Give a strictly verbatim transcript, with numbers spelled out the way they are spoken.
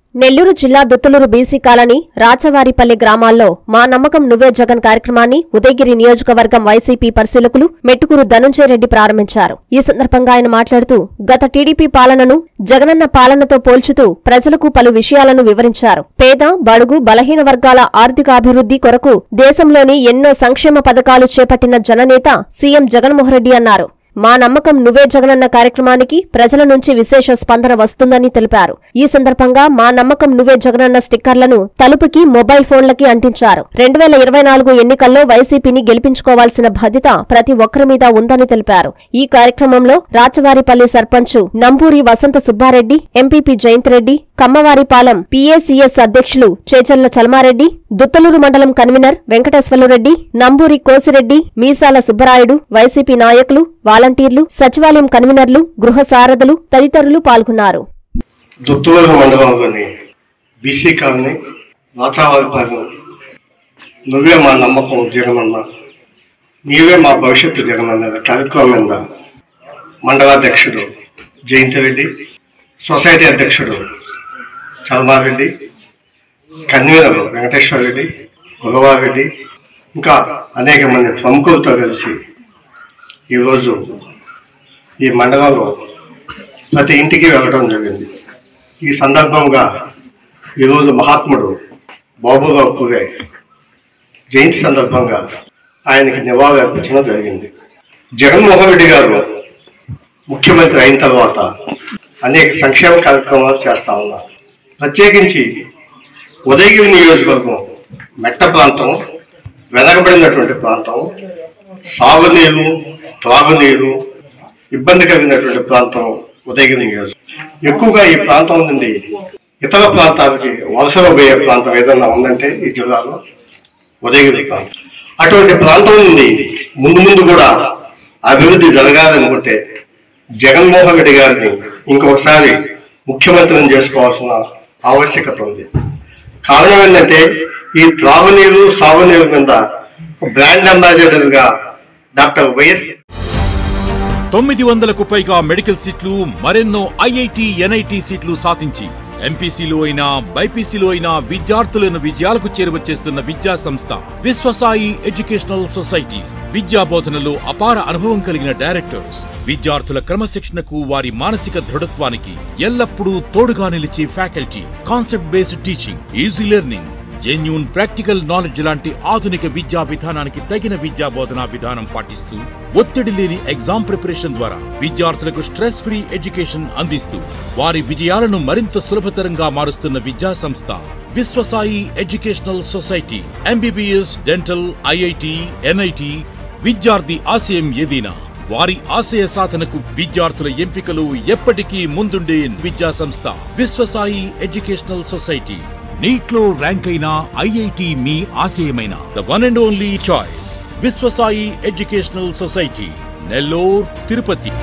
నెల్లూరు జిల్లా Duttaluru BC colony Rachavaripalli గ్రామాల్లో మా నమ్మకం నువ్వే జగన్ కార్యక్రమాన్ని ఉదయగిరి నియోజకవర్గం వైసీపీ పరిశీలకులు మెట్టుకూరు ధనుంజయ రెడ్డి ప్రారంభించారు. ఈ సందర్భంగా ఆయన మాట్లాడుతూ గత టీడీపీ పాలనను జగనన్న పాలనతో పోల్చుతూ ప్రజలకు పలు విషయాలను వివరించారు. పేద, బడుగు, బలహీన వర్గాల ఆర్థికాభివృద్ధి కొరకు దేశంలోని ఎన్నో సంక్షేమ పథకాలు చేపట్టిన జననేత సీఎం జగన్మోహన్రెడ్డి అన్నారు. మా నమ్మకం నువ్వే జగనన్న కార్యక్రమానికి ప్రజల నుంచి విశేష స్పందన వస్తుందని తెలిపారు. ఈ సందర్భంగా మా నమ్మకం నువ్వే జగనన్న స్టిక్కర్లను తలుపుకి, మొబైల్ ఫోన్లకి అంటించారు. రెండు వేల ఇరవై నాలుగు ఎన్నికల్లో వైసీపీని గెలిపించుకోవాల్సిన బాధ్యత ప్రతి ఒక్కరి మీద ఉందని తెలిపారు. ఈ కార్యక్రమంలో రాచవారిపల్లి సర్పంచ్ నంబూరి వసంత సుబ్బారెడ్డి, ఎంపీపీ జయంతిరెడ్డి, కమ్మవారిపాలెం పీఏసీఎస్ అధ్యక్షులు చేచర్ల చలమారెడ్డి, దుత్తలూరు మండలం కన్వీనర్ వెంకటేశ్వర్లురెడ్డి, నంబూరి కోసిరెడ్డి, మీసాల సుబ్బరాయుడు, వైసీపీ నాయకులు, వాలంటీర్లు, సచివాలయం కన్వీనర్లు, గృహ సారథులు తదితరులు పాల్గొన్నారు. దుత్తలూరు మండలంలోని బీసీ కాలనీ రాచవారిపాలెం నువ్వే మా నమ్మకం జగనన్న, నీవే మా భవిష్యత్తు జగనన్న కార్యక్రమం మీద మండలాధ్యక్షుడు జయంతిరెడ్డి, సొసైటీ అధ్యక్షుడు చల్మారెడ్డి, కన్వీనర్ వెంకటేశ్వరరెడ్డి, గురవారెడ్డి, ఇంకా అనేక మంది ప్రముఖులతో కలిసి ఈరోజు ఈ మండలంలో ప్రతి ఇంటికి వెళ్ళడం జరిగింది. ఈ సందర్భంగా ఈరోజు మహాత్ముడు బాబురావు పూలే జయంతి సందర్భంగా ఆయనకి నివాళులు అర్పించడం జరిగింది. జగన్మోహన్ రెడ్డి గారు ముఖ్యమంత్రి అయిన తర్వాత అనేక సంక్షేమ కార్యక్రమాలు చేస్తా ఉన్నారు. ప్రత్యేకించి ఉదయగిరి నియోజకవర్గం మెట్ట ప్రాంతం, వెనకబడినటువంటి ప్రాంతం, సాగునీరు, త్రాగునీరు ఇబ్బంది కలిగినటువంటి ప్రాంతం ఉదయగిరి నియోజకవర్గం. ఎక్కువగా ఈ ప్రాంతం నుండి ఇతర ప్రాంతాలకి వలసలో పోయే ప్రాంతం ఏదన్నా ఉందంటే ఈ జిల్లాలో ఉదయగిరి ప్రాంతం. అటువంటి ప్రాంతం నుండి ముందు ముందు కూడా అభివృద్ధి జరగాలనుకుంటే జగన్మోహన్ రెడ్డి గారిని ఇంకొకసారి ముఖ్యమంత్రిని చేసుకోవాల్సిన ఆవశ్యకత ఉంది. కారణం ఏంటంటే ఈ త్రాగునీరు, సాగునీరు మీద బ్రాండ్ అంబాసిడర్ గా డాక్టర్ వైఎస్ తొమ్మిది వందలకు పైగా మెడికల్ సీట్లు, మరెన్నో ఐఐటి, ఎన్ఐటి సీట్లు సాధించి ఎంపీసీలో అయినా బైపీసీలో అయినా విద్యార్థులను విజయాలకు చేరువచేస్తున్న విద్యా సంస్థ విశ్వసాయి ఎడ్యుకేషనల్ సొసైటీ. విద్యా బోధనలో అపార అనుభవం కలిగిన డైరెక్టర్స్ విద్యార్థుల క్రమశిక్షణకు, వారి మానసిక దృఢత్వానికి ఎల్లప్పుడూ తోడుగా నిలిచే faculty, concept based teaching, easy learning, genuine practical knowledge లాంటి ఆధునిక విద్యా విధానానికి తగిన విద్యా బోధనా విధానం పాటిస్తూ ఒత్తిడి లేని ఎగ్జామ్ ప్రిపరేషన్ ద్వారా విద్యార్థులకు స్ట్రెస్ ఫ్రీ ఎడ్యుకేషన్ అందిస్తూ వారి విజయాలను మరింత సులభతరంగా మారుస్తున్న విద్యా సంస్థ Viswasai educational society. MBBS, dental, IIT, NIT విద్యార్థి ఆశయం ఏదైనా వారి ఆశయ సాధనకు విద్యార్థుల ఎంపికలు ఎప్పటికీ ముందుండే విద్యా సంస్థ విశ్వసాయి ఎడ్యుకేషనల్ సొసైటీ. నీట్లో ర్యాంక్ అయిన ఐఐటి మీ ఆశయమైన the one and only choice Viswasai educational society, Nellore, Tirupati.